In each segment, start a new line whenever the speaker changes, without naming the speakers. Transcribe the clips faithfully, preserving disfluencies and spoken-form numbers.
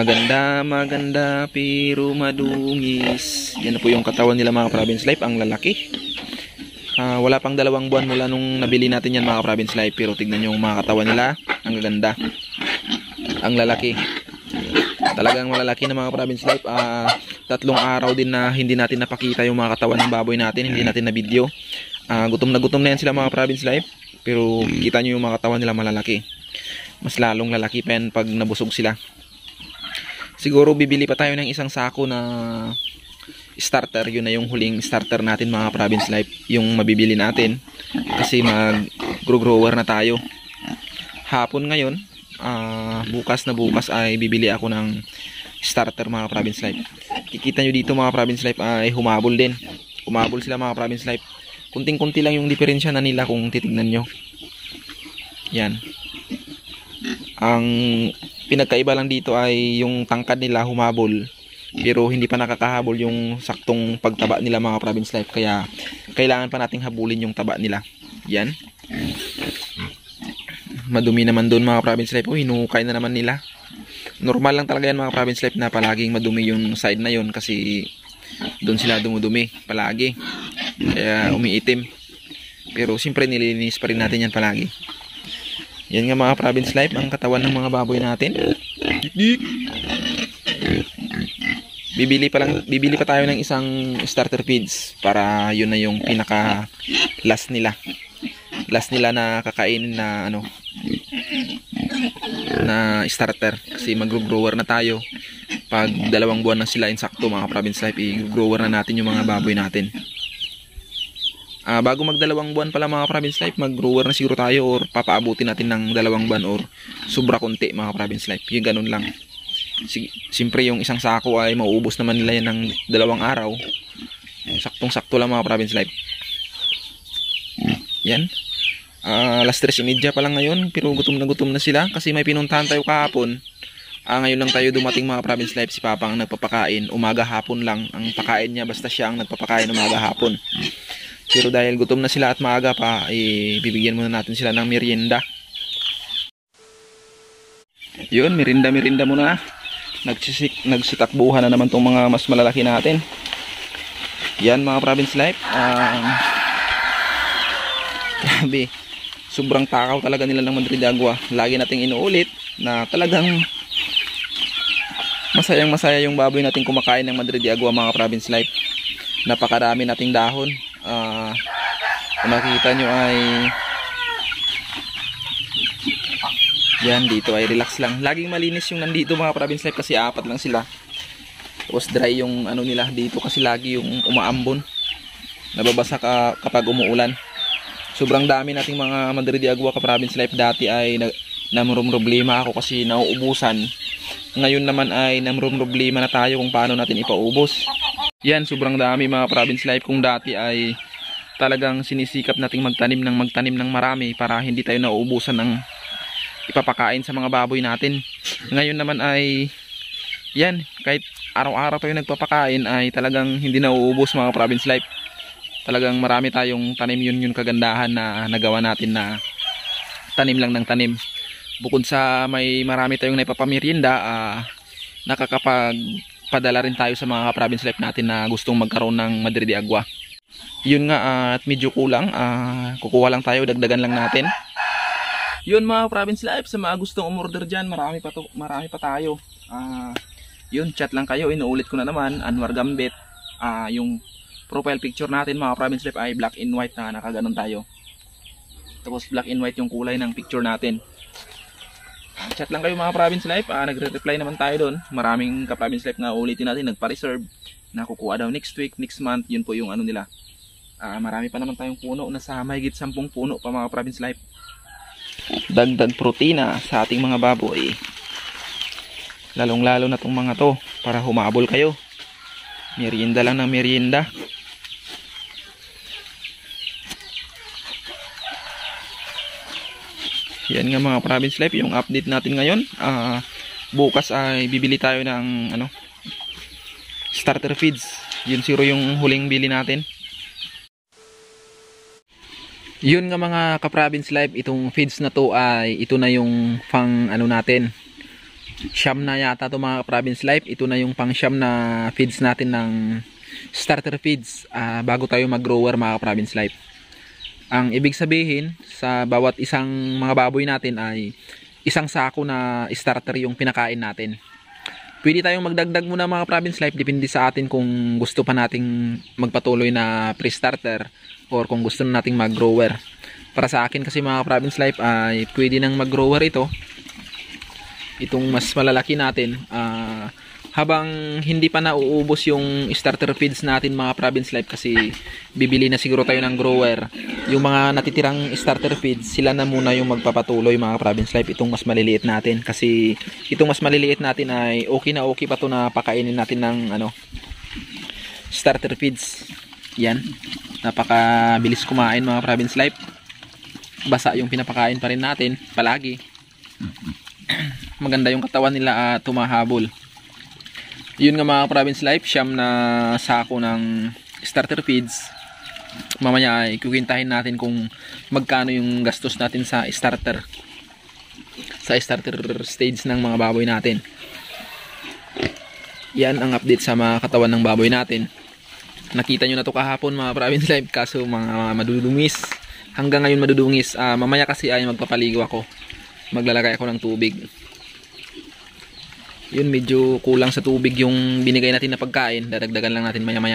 Maganda, maganda, pero madungis. Yan na po yung katawan nila mga province life, ang lalaki. Uh, wala pang dalawang buwan mula nung nabili natin yan mga province life, pero tignan nyo yung mga katawan nila, ang gaganda. Ang lalaki. Talagang malalaki na mga province life. Uh, tatlong araw din na hindi natin napakita yung mga katawan ng baboy natin, hindi natin na video. Uh, gutom na gutom na yan sila mga province life, pero kita nyo yung mga katawan nila malalaki. Mas lalong lalaki pa yan pag nabusog sila. Siguro bibili pa tayo ng isang sako na starter. Yun na yung huling starter natin mga province life, yung mabibili natin, kasi mag grower na tayo. Hapon ngayon, uh, bukas na bukas ay bibili ako ng starter mga province life. Kikita nyo dito mga province life ay humabol din. Humabol sila mga province life. Kunting-kunti lang yung diferensya na nila kung titignan nyo. Yan. Ang pinagkaiba lang dito ay yung tangkad nila humabol, pero hindi pa nakakahabol yung saktong pagtaba nila mga province life, kaya kailangan pa nating habulin yung taba nila. Yan. Madumi naman doon mga province life. Oh, hinukay na naman nila. Normal lang talaga yan mga province life na palaging madumi yung side na yon, kasi doon sila dumudumi palagi, kaya umiitim. Pero siyempre nililinis pa rin natin yan palagi. Yan nga mga province life, ang katawan ng mga baboy natin. Bibili pa lang, bibili pa tayo ng isang starter feeds para yun na yung pinaka last nila. Last nila na kakainin na ano, na starter, kasi mag-grower na tayo. Pag dalawang buwan na sila insakto mga province life, i-grower na natin yung mga baboy natin. Uh, bago magdalawang buwan pala mga province life, mag-grower na siguro tayo, or papaabutin natin ng dalawang buwan or sobra konti mga province life. Yung ganun lang. Siyempre yung isang sako ay mauubos naman nila yan ng dalawang araw. Saktong-sakto lang mga province life. Yan. Uh, alas tres imedya pa lang ngayon, pero gutom na gutom na sila kasi may pinuntahan tayo kahapon. Uh, ngayon lang tayo dumating mga province life. Si Papa ang nagpapakain. Umaga hapon lang ang pakain niya, basta siya ang nagpapakain umaga hapon. Pero dahil gutom na sila at maaga pa, eh, bibigyan muna natin sila ng merienda. Yun, merienda-merienda muna. Nagsisik, nagsitakbuhan na naman tong mga mas malalaki natin. Yan mga province life. Um, grabe. Sobrang takaw talaga nila ng Madrid Agua. Lagi nating inuulit na talagang masayang masaya yung baboy nating kumakain ng Madrid Agua mga province life. Napakarami nating dahon. Uh, kung makikita nyo ay yan, dito ay relax lang. Laging malinis yung nandito mga province life, kasi apat lang sila. Tapos dry yung ano nila dito, kasi lagi yung umaambon, nababasa ka kapag umuulan. Sobrang dami nating mga Madrid Agua ka province life. Dati ay namrom problema ako kasi nauubusan. Ngayon naman ay namrom problema na tayo kung paano natin ipaubos. Yan, sobrang dami mga province life. Kung dati ay talagang sinisikap nating magtanim ng magtanim ng marami para hindi tayo nauubusan ng ipapakain sa mga baboy natin. Ngayon naman ay yan, kahit araw-araw tayo nagpapakain ay talagang hindi nauubos mga province life. Talagang marami tayong tanim, yun yung kagandahan na nagawa natin, na tanim lang ng tanim. Bukod sa may marami tayong naipapamerienda, uh, nakakapag padala rin tayo sa mga province life natin na gustong magkaroon ng Madrid Agua. Yun nga, uh, at medyo kulang, uh, kukuha lang tayo, dagdagan lang natin. Yun mga province life, sa mga gustong umorder dyan, marami pa, to, marami pa tayo. Uh, yun, chat lang kayo, inuulit ko na naman, Anwar Gambit. Uh, yung profile picture natin mga province life ay black and white na nakaganon tayo. Tapos black and white yung kulay ng picture natin. Chat lang kayo mga province life, uh, nagre-reply naman tayo doon. Maraming ka-province life nga ulitin natin, nagpa-reserve na kukuha daw next week, next month. Yun po yung ano nila. Uh, marami pa naman tayong puno, nasa mahigit sampung puno pa mga province life. Dagdag protina sa ating mga baboy, lalong lalo na tong mga to, para humabol kayo. Merienda lang ng merienda. Yan nga mga province life, yung update natin ngayon. Uh, bukas ay bibili tayo ng ano, starter feeds. Yun zero yung huling bili natin. Yun nga mga ka-province life, itong feeds na to ay ito na yung pang ano natin, Siyam na yata to mga province life. Ito na yung pang siyam na feeds natin ng starter feeds uh, bago tayo mag grower mga province life. Ang ibig sabihin sa bawat isang mga baboy natin ay isang sako na starter yung pinakain natin. Pwede tayong magdagdag muna mga province life, depende sa atin kung gusto pa nating magpatuloy na pre-starter or kung gusto na nating mag-grower. Para sa akin kasi mga province life ay pwede nang mag-grower ito. Itong mas malalaki natin uh, habang hindi pa nauubos yung starter feeds natin mga province life, kasi bibili na siguro tayo ng grower. Yung mga natitirang starter feeds, sila na muna yung magpapatuloy mga province life, itong mas maliliit natin, kasi itong mas maliliit natin ay okay na okay pa to na pakainin natin ng ano, starter feeds. Yan, napakabilis kumain mga province life, basa yung pinapakain pa rin natin palagi. Maganda yung katawan nila at uh, tumahabol. Yun nga mga province life, siyam na sako ng starter feeds. Mamaya ay kukwintahin natin kung magkano yung gastos natin sa starter sa starter stage ng mga baboy natin. Yan ang update sa mga katawan ng baboy natin. Nakita nyo na to kahapon mga province life, kaso mga madudungis. Hanggang ngayon madudungis. uh, Mamaya kasi ay magpapaligo ako, maglalagay ako ng tubig. Yun, medyo kulang sa tubig yung binigay natin na pagkain, dadagdagan lang natin maya maya.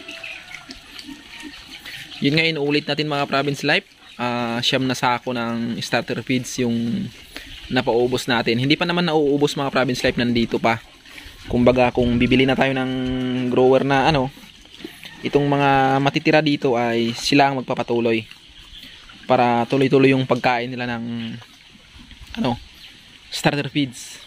Yun nga, inuulit natin mga province life, uh, siyam na sako ng starter feeds yung napaubos natin. Hindi pa naman nauubos mga province life, nandito pa. Kumbaga kung bibili na tayo ng grower na ano, itong mga matitira dito ay sila ang magpapatuloy para tuloy-tuloy yung pagkain nila ng ano, starter feeds.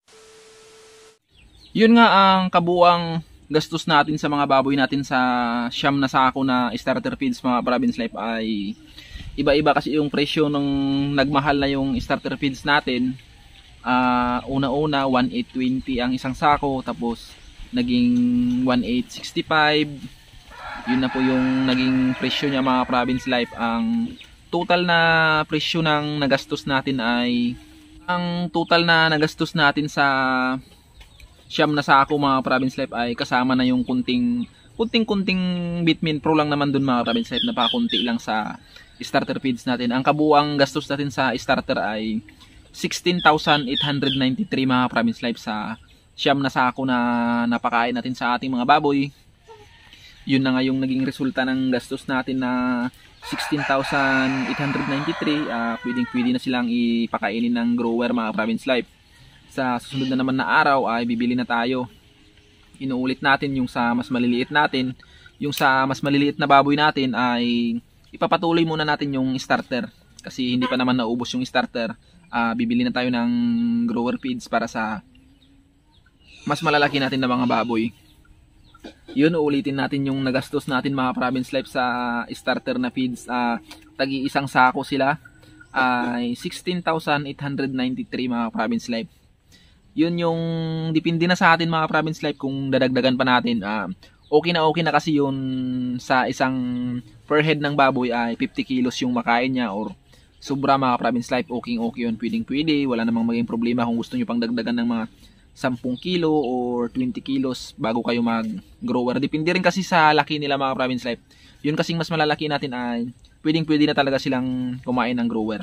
Yun nga ang kabuang gastos natin sa mga baboy natin sa siyam na sako na starter feeds mga province life ay iba-iba, kasi yung presyo ng nagmahal na yung starter feeds natin. Uh, una-una one eight twenty ang isang sako, tapos naging one eight sixty-five. Yun na po yung naging presyo niya mga province life. Ang total na presyo ng nagastos natin ay ang total na nagastos natin sa siyam na sako mga province life ay kasama na yung kunting kunting kunting Bitmin Pro lang naman dun mga province life, napakunti lang sa starter feeds natin. Ang kabuang gastos natin sa starter ay sixteen thousand eight hundred ninety-three mga province life sa siyam na sako na napakain natin sa ating mga baboy. Yun na nga yung naging resulta ng gastos natin na sixteen thousand eight hundred ninety-three. uh, pwedeng pwede na silang ipakainin ng grower mga province life. Sa susunod na naman na araw ay bibili na tayo. Inuulit natin yung sa mas maliliit natin. Yung sa mas maliliit na baboy natin ay ipapatuloy muna natin yung starter, kasi hindi pa naman naubos yung starter. uh, Bibili na tayo ng grower feeds para sa mas malalaki natin na mga baboy. Yun, uulitin natin yung nagastos natin mga province life sa starter na feeds. uh, Tagi isang sako sila ay sixteen thousand eight hundred ninety-three mga province life. Yun yung depende na sa atin mga province life kung dadagdagan pa natin. uh, Okay na okay na kasi yun sa isang per head ng baboy ay fifty kilos yung makain niya, or sobra mga province life, okay okay yun, pwedeng pwede, wala namang maging problema kung gusto nyo pang dagdagan ng mga ten kilo or twenty kilos bago kayo mag grower. Depende rin kasi sa laki nila mga province life. Yun kasing mas malalaki natin ay pwedeng pwede na talaga silang kumain ng grower.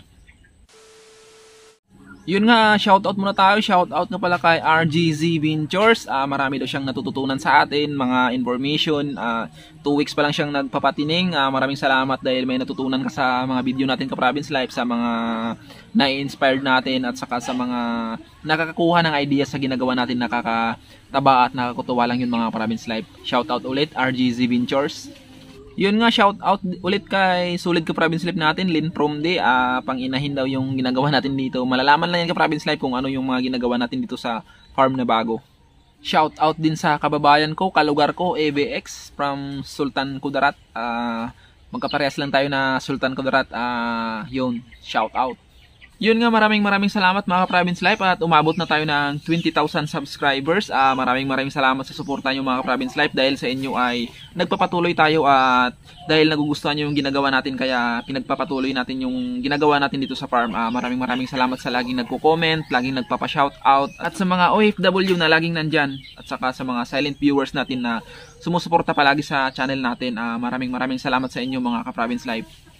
Yun nga, shoutout muna tayo. Shoutout nga pala kay R G Z Ventures. Uh, marami daw siyang natututunan sa atin, mga information. Uh, two weeks pa lang siyang nagpapatining. Uh, maraming salamat dahil may natutunan ka sa mga video natin ka province life, sa mga na-inspired natin, at saka sa mga nakakakuha ng ideas sa ginagawa natin. Nakakataba at nakakatuwa lang yun mga province life. Shoutout ulit R G Z Ventures. Yun nga, shout out ulit kay Sulit ka province life natin, Lynn Promde. Uh, pang-inahin daw yung ginagawa natin dito. Malalaman lang yan ka province life kung ano yung mga ginagawa natin dito sa farm na bago. Shout out din sa kababayan ko, kalugar ko, A B X from Sultan Kudarat. Uh, magkaparehas lang tayo na Sultan Kudarat. Uh, yun, shout out. Yun nga, maraming maraming salamat mga ka-Province Life at umabot na tayo ng twenty thousand subscribers. Uh, maraming maraming salamat sa suporta nyo mga ka-Province Life, dahil sa inyo ay nagpapatuloy tayo at dahil nagugustuhan nyo yung ginagawa natin, kaya pinagpapatuloy natin yung ginagawa natin dito sa farm. Uh, maraming maraming salamat sa laging nagko-comment, laging nagpapa-shoutout, at sa mga O F W na laging nandyan, at saka sa mga silent viewers natin na sumusuporta palagi sa channel natin. Uh, maraming maraming salamat sa inyo mga ka-Province Life.